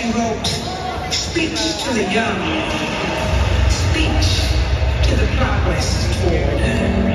she wrote, "Speech to the young, speech to the progress toward